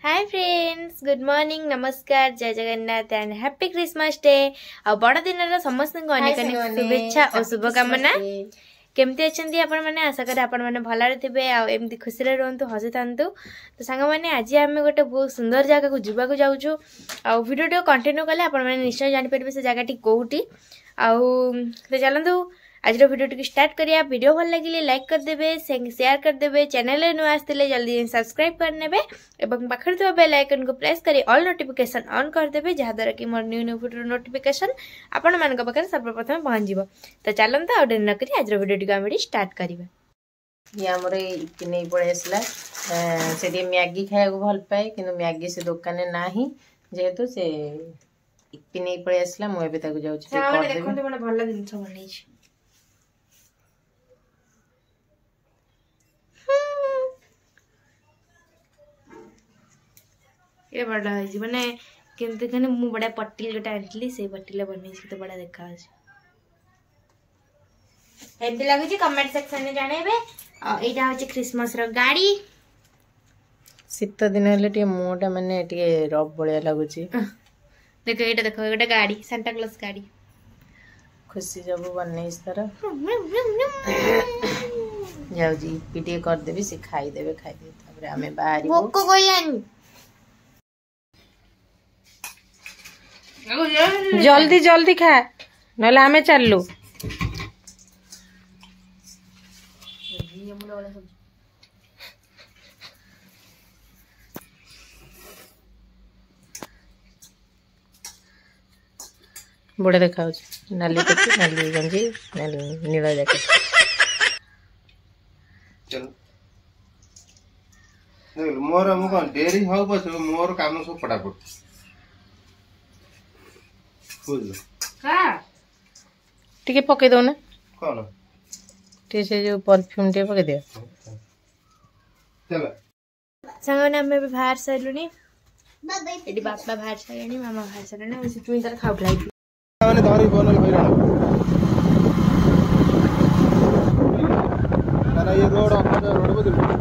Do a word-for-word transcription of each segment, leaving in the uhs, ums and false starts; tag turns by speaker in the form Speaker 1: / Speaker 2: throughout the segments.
Speaker 1: Hi friends, good morning, नमस्कार, जय Jagannath and happy Christmas day. आ बड़ दिन समस्त अनेक अनेक शुभेच्छा और शुभकामना। केमती अच्छे आपण मैंने आशा करें आपण मैंने भलरे थे आमती खुशी रुहतु हसी था। तो सांग मैंने आज आम गोटे बहुत सुंदर जगह को जावाक जाऊँ आ वीडियो कंटिन्यू कले आपण मैंने निश्चय जानीपर से जगह कौटी आ चलतु आज वीडियो टी स्टार्ट करिया। वीडियो भल लगे लाइक करदे, शेयर करदे, चैनल नुआ आसते जल्दी सब्सक्राइब करने और पाखे थोड़ा बेल आइकन को प्रेस करी ऑल नोटिफिकेशन ऑन करदे जहाद्वारा कि मोर न्यू न्यू वीडियो नोटिफिकेशन आपण मान पाखे सर्वप्रथम पहुँच जाव। तो चलते आउ डेरी नक आज वीडियो टी आम स्टार्ट करवा।
Speaker 2: ये आमर इपी नहीं पड़े आसला से मैगी खाया भल पाए कि मैगी से दुकान ना जेहेतु से इपी नहीं पड़े आसला मुझे जाऊँ
Speaker 1: भल जिन बन ये बड़ा है माने केमते कने मु बड़ा पट्टी गोटे आनली से पट्टीला बनै तो बड़ा देखा एमती लगुच। कमेंट सेक्शन में जानबे। एटा होची क्रिसमस रो गाड़ी।
Speaker 2: शीत दिन हेले टे मोटा माने टे रफ बळिया लागुची।
Speaker 1: देखो एटा देखो एटा गाड़ी सांता क्लॉज गाड़ी
Speaker 2: खुशी जब बनै इस तरह जाऊ जी पीटी कर देबी से खाई देबे खाई दे तबरे हमें बाहर
Speaker 1: भोक कोयानी
Speaker 2: जल्दी जल्दी खा नले हमें चललु। बड़े देखा नाली टोपी नाली गंजी नीला जैकेट
Speaker 3: मोर मु कौन डेरी हो बस मोर काम सब फटाफट
Speaker 2: टिके पके दो ना
Speaker 3: कौन
Speaker 2: टे से जो परफ्यूम टे पके दे
Speaker 3: चल
Speaker 1: संगने हम भी बाहर सैलुनी एडी बापा बाहर सैलुनी मामा बाहर सैलुनी और सिटुई तर खाउटलाई
Speaker 3: माने धरी बनल हैरान ना ये रोड अपन रोड बदल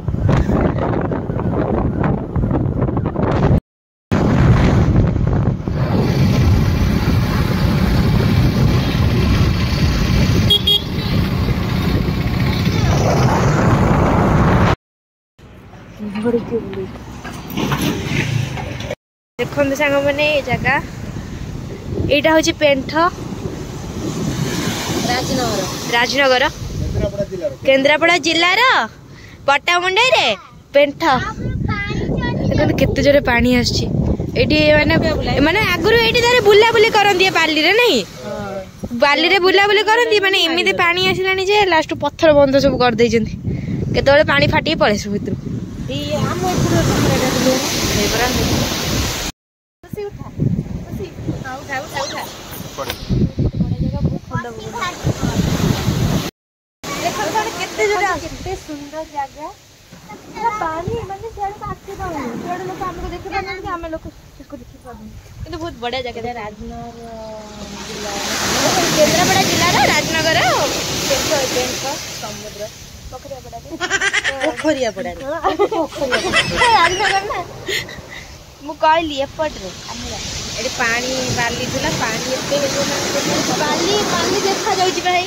Speaker 1: देखते सांग मैंने ये जगह यहाँ हूँ पेंठ
Speaker 2: राजनगर
Speaker 1: राजनगर केन्द्रापड़ा जिलार पट्टामुंडई रे पेंठ देखते केते जोरे पानी आछी माने माने आगुरु एठी तारे बुला बुली करंदी बाली रे नहीं बाली रे बुला बुली करंदी माने एमिते पानी आसिलानी जे लास्ट पत्थर बंद सब कर दै जंती केतोले पानी फाटी पळे सब भितर ई हम एपुरा खुशी उठा खुशी आ उठा उठा उठा देखो सारे केते जगह केते सुंदर जगह पूरा पानी माने सेड पाछे तो सेड लोग हमको देखे पानी कि हम लोग इसको देखि पाबो किंतु बहुत बड़ा जगह है। राजनगर जिला केन्द्रापड़ा जिला राजनगर पेंठ समुद्र पोखरिया पड़ा पोखरिया पड़ा राजनगर ना मु कहली एपट रे एडी पानी बाली थला पानी एते बाली पानी देखा जाउची भाई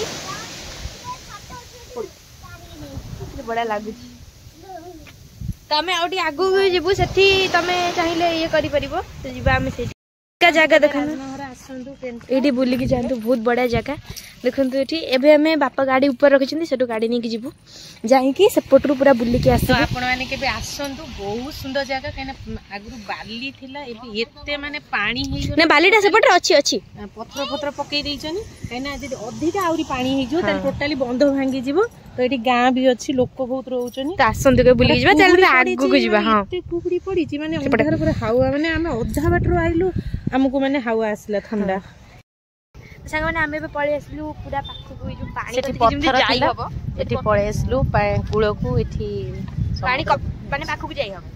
Speaker 1: बड़ा लागु तमे आउटी आगु जेबु सेठी तमे चाहिले ये करि परिबो तो जिबा हम सेठी का जगह देखना ये बुल की जातु बहुत बड़ा जगह देखु ये एवं आम बापा गाड़ी ऊपर रखी से गाड़ी नहीं जीवु जाकि सेपटू पूरा बुलिकी आस
Speaker 2: बहुत सुंदर जगह कहीं आगु बाली एते माने पानी
Speaker 1: ना बालीटा सेपटे अच्छी अच्छी
Speaker 2: पथर पथर पकई कहीं अधिक आहरी पानी हो टोटाली बंध भांगी जीव तो ये गाँ भी अच्छी लोक बहुत रोचे
Speaker 1: आसतु बुलिक जावा आगू जावा हाँ
Speaker 2: कुकुड़ी पड़ी माने पूरा हावा माने आम अधा बाटर आइलु हमको माने हावा आसला ठंडा
Speaker 1: सांग माने आमे बे पळे आसलु पूरा पाखु जो पानी
Speaker 2: तो जिमि जाई हबो एठी पळे आसलु कूळ को एठी
Speaker 1: पानी माने पाखु जाई हबो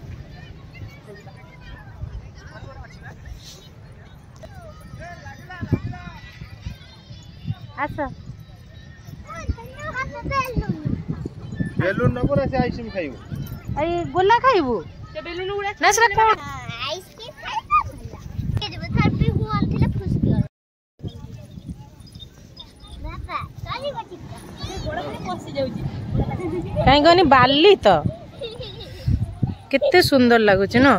Speaker 1: आसा
Speaker 3: बेलून न पर से आइसक्रीम खाइबो
Speaker 2: अरे गोला खाइबो ना सेटा कोन
Speaker 4: आइसक्रीम खाइबा के देबे थार पे हु आनथिले फुसकी बाबा चली गछि गोड़ में पसी जाउची
Speaker 2: काई गनी बाली तो केते सुंदर लागुछ न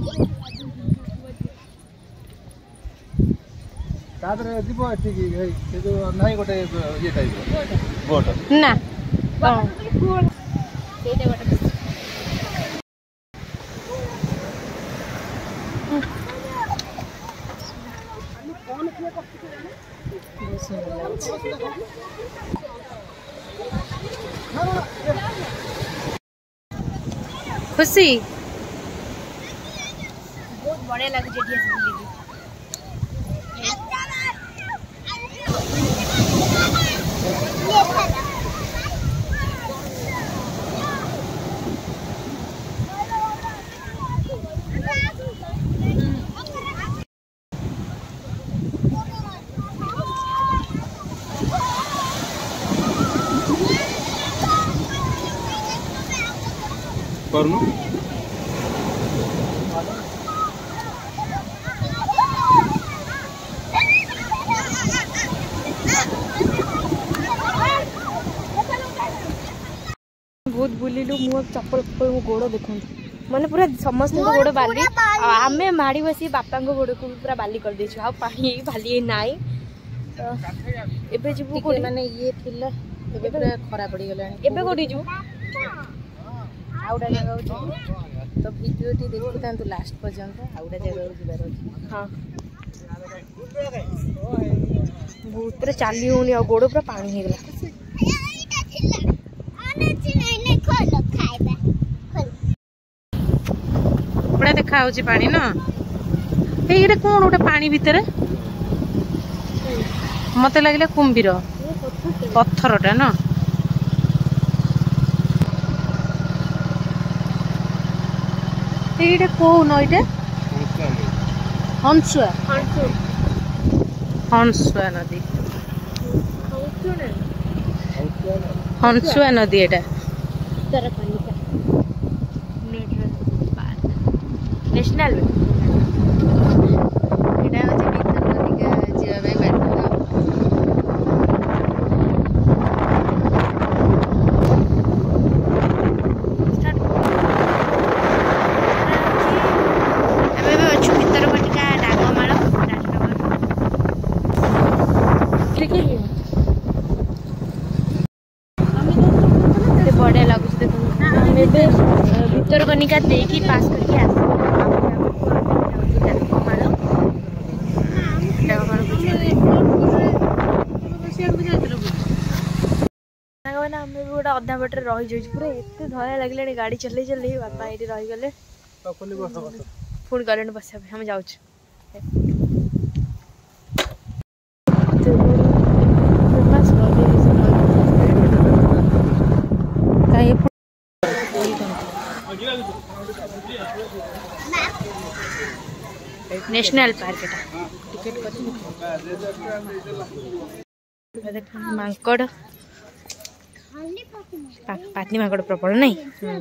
Speaker 3: तादरे जीव ठीक है से जो नाही गोटे ये टाइप बोट
Speaker 2: ना
Speaker 1: ସେଇଟା ଗୋଟେ
Speaker 2: खुशी
Speaker 1: बहुत बढ़िया लागे जेठी आसी बुली
Speaker 3: करनु
Speaker 1: बहुत बुलिलु मु चप्पल पर मो गोड़ देखु माने पूरा समस्त गोड़ बाली आमे माड़ी बसी बापा को गोड़ को पूरा बाली कर देछु आ पानी बाली नाई तो एबे जिबु को
Speaker 2: माने ये थिला एबे पूरा खरा पड़ी गलानी
Speaker 1: एबे कोडी जु
Speaker 2: आउडा जगह होची तो वीडियो टी देखु तांतु लास्ट पर्यंत आउडा जगह जिबार होची
Speaker 1: हां बहुत पूरा चाली होनी आ गोड़ पूरा पानी हे गला
Speaker 2: बड़ा देखा होची पानी न एइरे कोन उटा पानी भीतर मते लागले कुंभीर पत्थरटा न एइरे कोन ओइटे हंसुआ हंसुआ नदी हंसुआ नदी एटा
Speaker 1: नेशनल
Speaker 2: एटा होची भीतर नदी का जीवा भाई बैठ
Speaker 1: बढ़िया लगुच देखो भीतर कनिका देखी पास करके आस आम भी गोटे अधा बटे रही जाइए पूरा एत धरा लगे गाड़ी चल चल बापा ये रहीगले पुणी गले बस हम जाऊँ नेशनल पार्क टिकेट कर मांकड़ पातनी मांकड़ प्रबल नहीं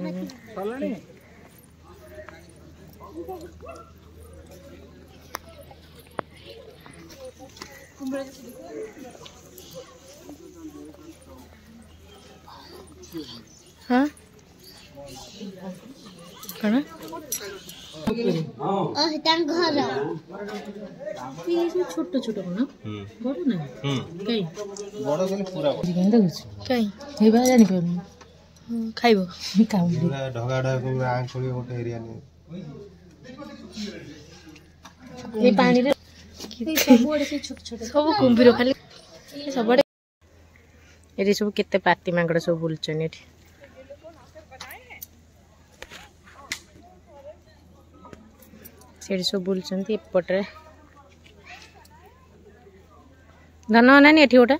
Speaker 1: हाँ कौन
Speaker 4: घर
Speaker 2: छोट छोट कौन बड़ ना कई
Speaker 3: बड़ गले पूरा
Speaker 1: कहीं
Speaker 2: हे बा जानि पाउनु
Speaker 1: खाइबो
Speaker 2: खाऊ
Speaker 3: पूरा ढगा ढगा को आंखोली गोटे एरिया ने
Speaker 2: ए पानी रे सब बड़े से छोट छोट
Speaker 1: सब कुंभीर खाली सब बड़े
Speaker 2: एरी सब केते पाती मांगड़ सब बुलचन एठी सेठी सब बुलचंती एपटरे धन नानी एठी गोटे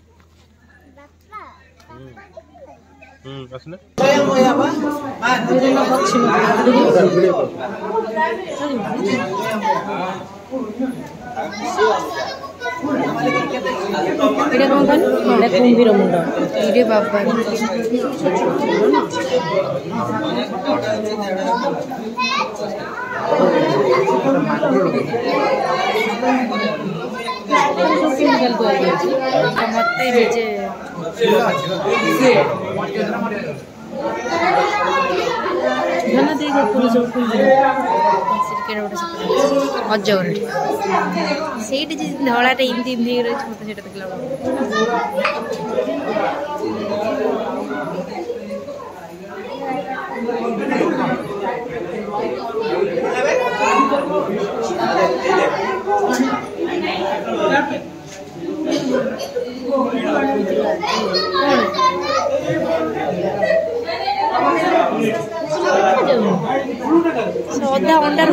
Speaker 3: हम्म असने
Speaker 2: ଏଇଟା କଣ କହିଲୁ? ଏଇଟା କୁମ୍ଭୀର ମୁଣ୍ଡ।
Speaker 1: ଇରେ ବାବା ମତେ ନିଜେ
Speaker 2: ଧାନ ଦେଇ ପୁଣି ସବୁ କୁମ୍ଭୀର
Speaker 1: ଅଜଗର ସେଇଠି ଯେ ଧଳାଟା ଏମିତି ଏମିତି ରହିଛି ମତେ ସେଇଟା ଦେଖିଲା ଅଧା ଅଣ୍ଡାର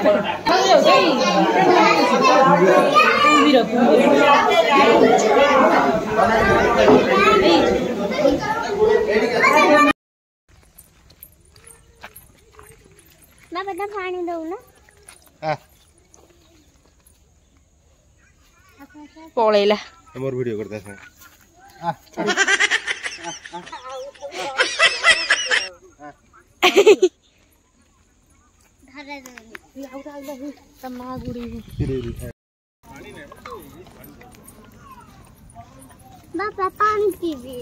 Speaker 4: ବାବା ପାଣି ଦଉନ
Speaker 1: ପଳେଇଲା
Speaker 3: ମୋର ଭିଡିଓ करता है
Speaker 4: ଧରା
Speaker 1: ତା ମା ଗୁଡି
Speaker 4: ବାବା ପାଣି ପିଇବି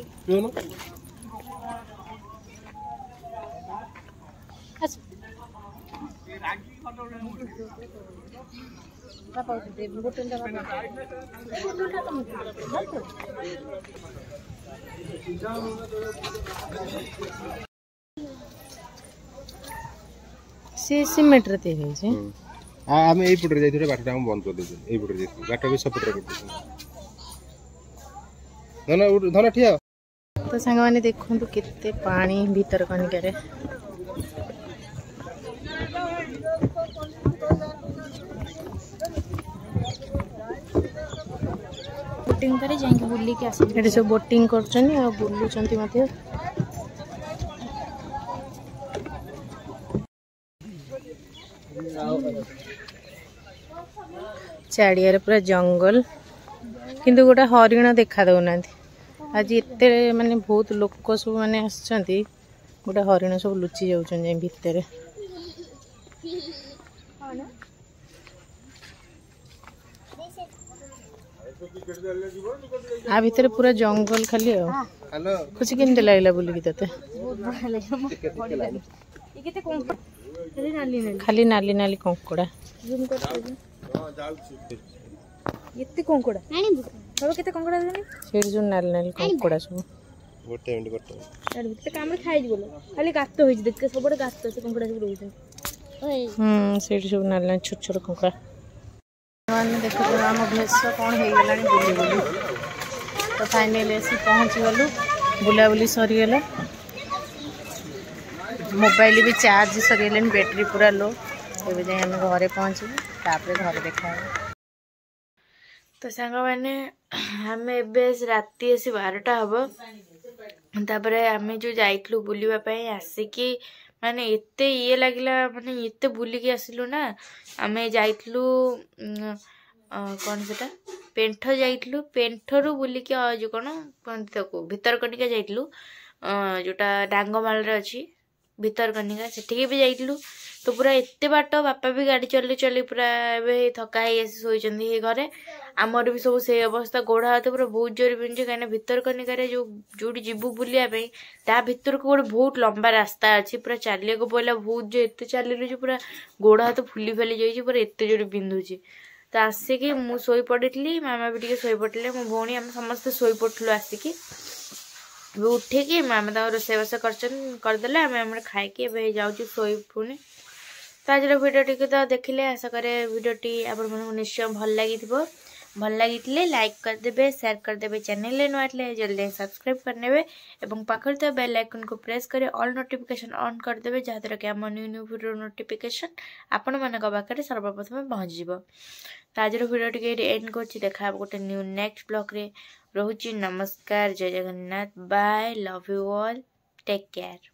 Speaker 2: ସେ ସିମେଣ୍ଟରେ ତିଆରି ହେଇଛି।
Speaker 3: ଆମେ ଏଇ ପଟରେ ଯାଇଥିଲେ ବାଟଟା ଆମେ ବନ୍ଦ କରିଦେଇଛୁ ଏଇ ପଟରେ ଯାଇଥିଲୁ ବାଟ ବି ସପଟରେ କରିଦେଇଛୁ ଧନ ଧନ ଠିଆ
Speaker 2: ତ ସାଙ୍ଗମାନେ ଦେଖନ୍ତୁ କେତେ ପାଣି ଭିତରକନିକାରେ।
Speaker 1: ବୋଟିଂ କରି ଯାଇକି ବୁଲିକି ଆସିଲି
Speaker 2: ଏଠି ସବୁ ବୋଟିଂ କରୁଛନ୍ତି ଆଉ ବୁଲୁଛନ୍ତି ମଧ୍ୟ। ଚାରିଆରେ ପୁରା ଜଙ୍ଗଲ କିନ୍ତୁ ଗୋଟେ ହରିଣ ଦେଖା ଦଉନାହାନ୍ତି। ଆଜି ଏତେ ମାନେ ବହୁତ ଲୋକ ସବୁ ମାନେ ଆସିଛନ୍ତି ଗୋଟେ ହରିଣ ସବୁ ଲୁଚି ଯାଉଛନ୍ତି ଯାଇ ଭିତରେ। आ ଭିତରେ ପୁରା ଜଙ୍ଗଲ ଖାଲି ଆଉ। ଖୁସି କେମିତି ଲାଗିଲା ବୁଲିକି ତତେ? ଖାଲି ନାଲି ନାଲି କଙ୍କଡା
Speaker 1: ଏତେ କଙ୍କଡା ବାବା କେତେ କଙ୍କଡା ଦେଲେଣି
Speaker 2: ସେଇଠି ଯୋଉ ନାଲି ନାଲି କଙ୍କଡା ସବୁ
Speaker 3: ଗୋଟେ ମିନିଟ୍ ଗୋଟେ
Speaker 1: କେତେ କାମରେ ଖାଇଯିବ ଖାଲି ଗାତ ହେଇଛି ଦେଖ ସବୁଆଡେ ଗାତ ସେ କଙ୍କଡା ସବୁ ରହୁଛନ୍ତି।
Speaker 2: ହୁଁ ସେଇଠି ସବୁ ନାଲି ନାଲି ଛୋଟ ଛୋଟ କଙ୍କଡା। ମାନେ ଦେଖୁଛୁ ଆମ ଭେଷ କଣ ହେଇଗଲାଣି ବୁଲି ବୁଲି। ତ ଫାଇନାଲି ଆସି ପହଞ୍ଚିଗଲୁ ବୁଲାବୁଲି ସରିଗଲା। ମୋବାଇଲ ବି ଚାର୍ଜ ସରିଗଲାଣି ବ୍ୟାଟେରୀ ପୁରା लो। ଏବେ ଯାଇ ଆମେ ଘରେ ପହଞ୍ଚିବୁ ତାପରେ ଘରେ ଦେଖା ହେବ।
Speaker 1: ତ ସାଙ୍ଗମାନେ ଆମେ ଏବେ ରାତି ଆସି ବାରଟା ହବ ତାପରେ ଆମେ ଯୋଉ ଯାଇଥିଲୁ ବୁଲିବା ପାଇଁ ଆସିକି ମାନେ ଏତେ ଇଏ ଲାଗିଲା ମାନେ ଏତେ ବୁଲିକି ଆସିଲୁ ନା। ଆମେ ଯାଇଥିଲୁ କଣ ସେଟା ପେଣ୍ଠ ଯାଇଥିଲୁ ପେଣ୍ଠରୁ ବୁଲିକି ଯୋଉ କଣ କୁହନ୍ତି ତାକୁ ଭିତରକନିକା ଯାଇଥିଲୁ ଯୋଉଟା ଡାଙ୍ଗମାଳରେ ଅଛି ଭିତରକନିକା ସେଠିକି ବି ଯାଇଥିଲୁ। ତ ପୁରା ଏତେ ବାଟ ବାପା ବି ଗାଡି ଚଲେଇ ଚଲେଇ ପୁରା ଏବେ ଥକା ହେଇ ଆସି ଶୋଇଛନ୍ତି ଘରେ। ଆମର ବି ସବୁ ସେଇ ଅବସ୍ଥା ଗୋଡ ହାତ ପୁରା ବହୁତ ଜୋରରେ ବିନ୍ଧୁଛି କାହିଁକିନା ଭିତରକନିକାରେ ଯୋଉ ଯୋଉଠି ଯିବୁ ବୁଲିବା ପାଇଁ ତା ଭିତରକୁ ଗୋଟେ ବହୁତ ଲମ୍ବା ରାସ୍ତା ଅଛି ପୁରା ଚାଲିବାକୁ ପଡିଲା ବହୁତ ଯେ ଏତେ ଚାଲିଲୁ ଯେ ପୁରା ଗୋଡ ହାତ ଫୁଲି ଫାଲି ଯାଇଛି ପୁରା ଏତେ ଜୋରେ ବିନ୍ଧୁଛି। ତ ଆସିକି ମୁଁ ଶୋଇ ପଡିଥିଲି ମାମା ବି ଟିକେ ଶୋଇ ପଡିଥିଲେ ମୋ ଭଉଣୀ ଆମେ ସମସ୍ତେ ଶୋଇ ପଡିଥିଲୁ ଆସିକି। ଏବେ ଉଠିକି ମାମା ତାଙ୍କ ରୋଷେଇବାସ କରିଛନ୍ତି କରିଦେଲେ ଆମେ ଆମର ଖାଇକି ଏବେ ଯାଉଛୁ ଶୋଇ ପୁଣି। ତ ଆଜିର ଭିଡ଼ିଓଟିକୁ ତ ଦେଖିଲେ ଆଶା କରେ ଭିଡ଼ିଓଟି ଆପଣମାନଙ୍କୁ ନିଶ୍ଚୟ ଭଲ ଲାଗିଥିବ। ଭଲ ଲାଗିଥିଲେ ଲାଇକ୍ କରିଦେବେ ସେୟାର କରିଦେବେ ଚ୍ୟାନେଲରେ ନୂଆ ଥିଲେ ଜଲ୍ଦି ସବସ୍କ୍ରାଇବ କରିନେବେ ଏବଂ ପାଖରେ ଥିବା ବେଲ୍ ଆଇକନକୁ ପ୍ରେସ୍ କରି ଅଲ୍ ନୋଟିଫିକେସନ୍ ଅନ୍ କରିଦେବେ ଯାହାଦ୍ୱାରା କି ଆମ ନ୍ୟୁ ନ୍ୟୁ ଭିଡ଼ିଓ ନୋଟିଫିକେସନ୍ ଆପଣମାନଙ୍କ ପାଖରେ ସର୍ବପ୍ରଥମେ ପହଞ୍ଚିଯିବ। ତ ଆଜିର ଭିଡ଼ିଓଟିକୁ ଏଇଠି ଏଣ୍ଡ କରୁଛି ଦେଖା ହେବ ଗୋଟେ ନ୍ୟୁ ନେକ୍ସଟ ବ୍ଲଗ୍ରେ। ରହୁଛି ନମସ୍କାର ଜୟ Jagannath bye love you all take care.